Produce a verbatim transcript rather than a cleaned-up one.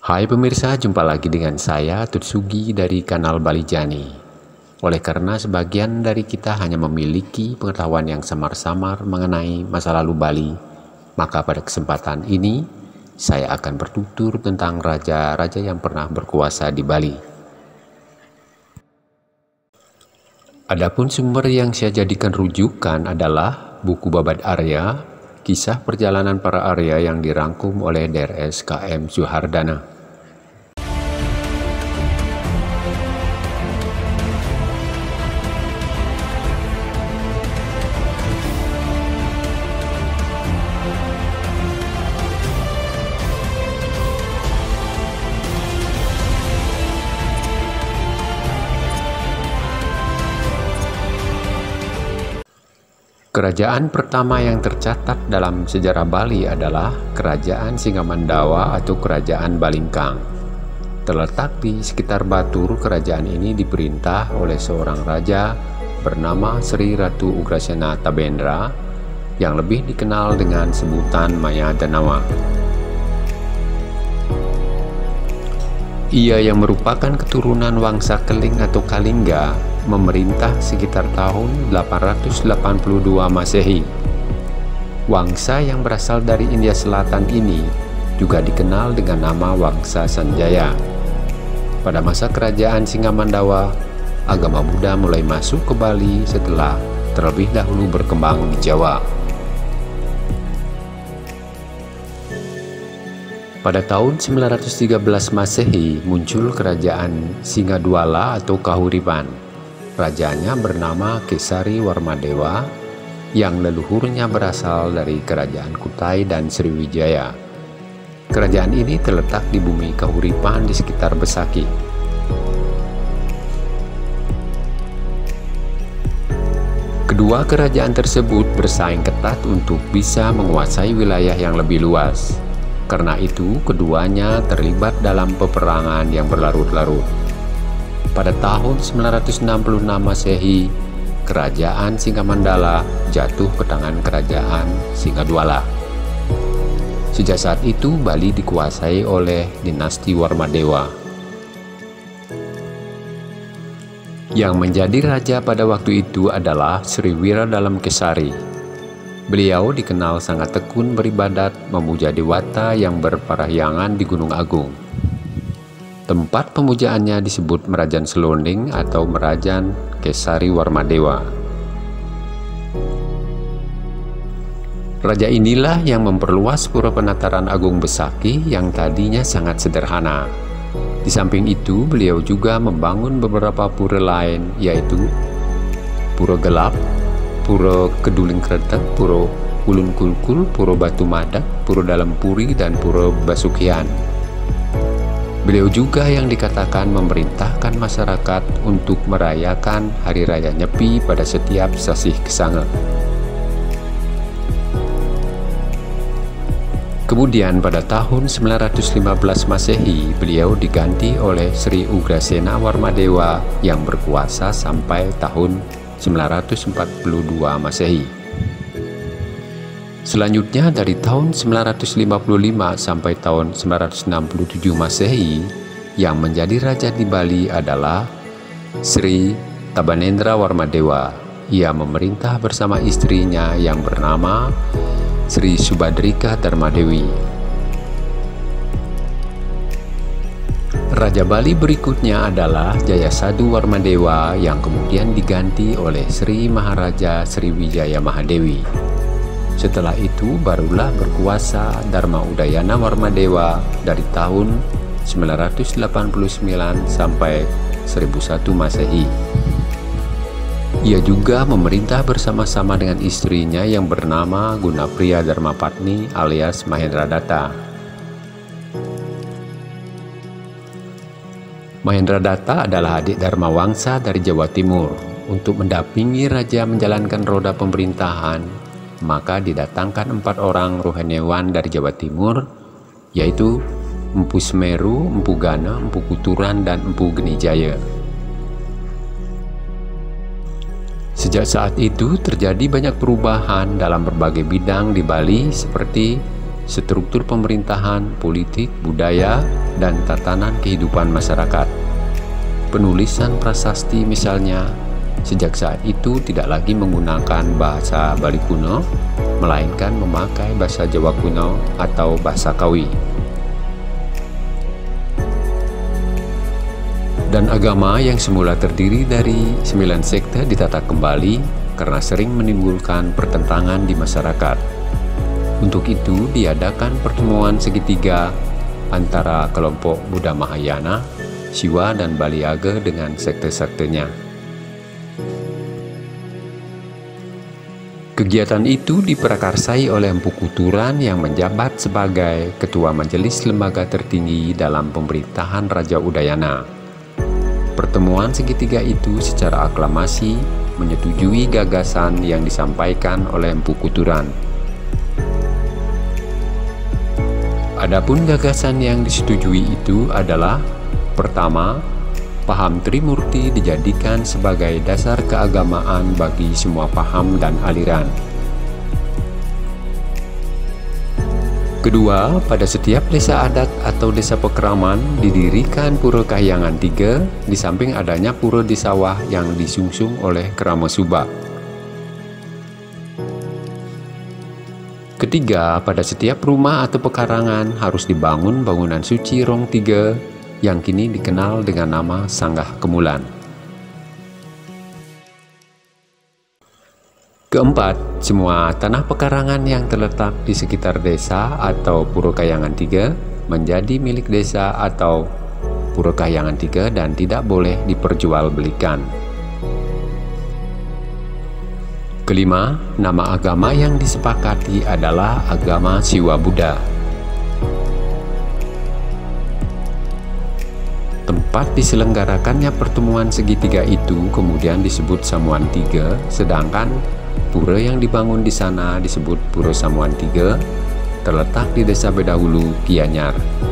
Hai pemirsa, jumpa lagi dengan saya Tutsugi dari kanal Bali Jani. Oleh karena sebagian dari kita hanya memiliki pengetahuan yang samar-samar mengenai masa lalu Bali, maka pada kesempatan ini saya akan bertutur tentang raja-raja yang pernah berkuasa di Bali. Adapun sumber yang saya jadikan rujukan adalah buku Babad Arya, kisah perjalanan para Arya yang dirangkum oleh D R S K M Suhardana. Kerajaan pertama yang tercatat dalam sejarah Bali adalah Kerajaan Singamandawa atau Kerajaan Balingkang. Terletak di sekitar Batur, kerajaan ini diperintah oleh seorang raja bernama Sri Ratu Ugrasena Tabendra yang lebih dikenal dengan sebutan Maya Danawa. Ia yang merupakan keturunan Wangsa Keling atau Kalingga memerintah sekitar tahun delapan ratus delapan puluh dua Masehi. Wangsa yang berasal dari India Selatan ini juga dikenal dengan nama Wangsa Sanjaya. Pada masa kerajaan Singamandawa, agama Buddha mulai masuk ke Bali setelah terlebih dahulu berkembang di Jawa. Pada tahun sembilan ratus tiga belas Masehi muncul kerajaan Singadwala atau Kahuripan. Rajanya bernama Kesari Warmadewa yang leluhurnya berasal dari kerajaan Kutai dan Sriwijaya. Kerajaan ini terletak di bumi Kahuripan di sekitar Besaki. Kedua kerajaan tersebut bersaing ketat untuk bisa menguasai wilayah yang lebih luas. Karena itu, keduanya terlibat dalam peperangan yang berlarut-larut. Pada tahun sembilan ratus enam puluh enam Masehi, Kerajaan Singamandala jatuh ke tangan Kerajaan Singadwala. Sejak saat itu, Bali dikuasai oleh dinasti Warmadewa. Yang menjadi raja pada waktu itu adalah Sri Wiradalam Kesari. Beliau dikenal sangat tekun beribadat memuja dewata yang berparahyangan di Gunung Agung. Tempat pemujaannya disebut Merajan Selonding atau Merajan Kesari Warmadewa. Raja inilah yang memperluas Pura Penataran Agung Besaki yang tadinya sangat sederhana. Di samping itu, beliau juga membangun beberapa pura lain, yaitu Pura Gelap, Pura Keduling Kretek, Pura Ulun Kulkul, Pura Batu Madak, Pura Dalam Puri, dan Pura Basukian. Beliau juga yang dikatakan memerintahkan masyarakat untuk merayakan Hari Raya Nyepi pada setiap sasih Kesange. Kemudian pada tahun sembilan ratus lima belas Masehi, beliau diganti oleh Sri Ugrasena Warmadewa yang berkuasa sampai tahun sembilan ratus empat puluh dua Masehi. Selanjutnya dari tahun sembilan ratus lima puluh lima sampai tahun sembilan ratus enam puluh tujuh Masehi, yang menjadi raja di Bali adalah Sri Tabanendra Warmadewa. Ia memerintah bersama istrinya yang bernama Sri Subadrika Dharmadewi. Raja Bali berikutnya adalah Jayasadu Warmadewa yang kemudian diganti oleh Sri Maharaja Sriwijaya Mahadewi. Setelah itu barulah berkuasa Dharma Udayana Warmadewa dari tahun sembilan ratus delapan puluh sembilan sampai seribu satu Masehi. Ia juga memerintah bersama-sama dengan istrinya yang bernama Gunapriya Dharmapatni alias Mahendradatta. Mahendradatta adalah adik Dharma Wangsa dari Jawa Timur. Untuk mendampingi raja menjalankan roda pemerintahan, maka didatangkan empat orang rohaniawan dari Jawa Timur, yaitu Empu Semeru, Empu Gana, Empu Kuturan, dan Empu Genijaya. Sejak saat itu terjadi banyak perubahan dalam berbagai bidang di Bali seperti struktur pemerintahan, politik, budaya, dan tatanan kehidupan masyarakat. Penulisan prasasti misalnya, sejak saat itu tidak lagi menggunakan bahasa Bali kuno, melainkan memakai bahasa Jawa kuno atau bahasa Kawi. Dan agama yang semula terdiri dari sembilan sekte ditata kembali karena sering menimbulkan pertentangan di masyarakat. Untuk itu diadakan pertemuan segitiga antara kelompok Buddha Mahayana, Siwa, dan Bali Age dengan sekte-sektenya. Kegiatan itu diprakarsai oleh Empu Kuturan yang menjabat sebagai Ketua Majelis Lembaga Tertinggi dalam pemerintahan Raja Udayana. Pertemuan segitiga itu secara aklamasi menyetujui gagasan yang disampaikan oleh Empu Kuturan. Adapun gagasan yang disetujui itu adalah: pertama, paham Trimurti dijadikan sebagai dasar keagamaan bagi semua paham dan aliran. Kedua, pada setiap desa adat atau desa pekeraman didirikan Pura Kahyangan tiga di samping adanya pura di sawah yang disungsung oleh Kerama Subak. Ketiga, pada setiap rumah atau pekarangan harus dibangun bangunan suci Rong Tiga yang kini dikenal dengan nama Sanggah Kemulan. Keempat, semua tanah pekarangan yang terletak di sekitar desa atau Pura Kahyangan Tiga menjadi milik desa atau Pura Kahyangan Tiga dan tidak boleh diperjualbelikan. Kelima, nama agama yang disepakati adalah agama Siwa Buddha. Tempat diselenggarakannya pertemuan segitiga itu kemudian disebut Samuan Tiga, sedangkan pura yang dibangun di sana disebut Pura Samuan Tiga, terletak di Desa Bedahulu, Gianyar.